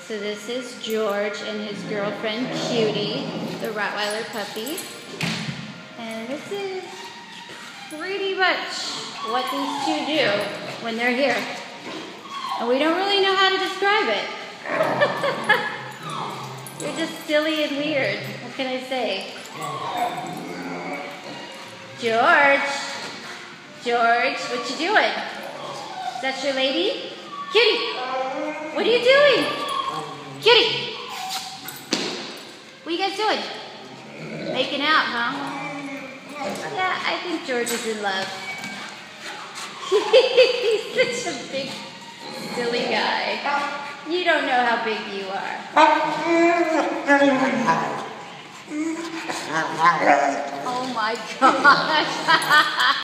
So this is George and his girlfriend Cutie, the Rottweiler puppy. And this is pretty much what these two do when they're here. And we don't really know how to describe it. They're just silly and weird. What can I say? George, what you doing? Is that your lady? Kitty, what are you doing? Kitty, what are you guys doing? Making out, huh? Yeah, I think George is in love. He's such a big, silly guy. You don't know how big you are. Oh my gosh.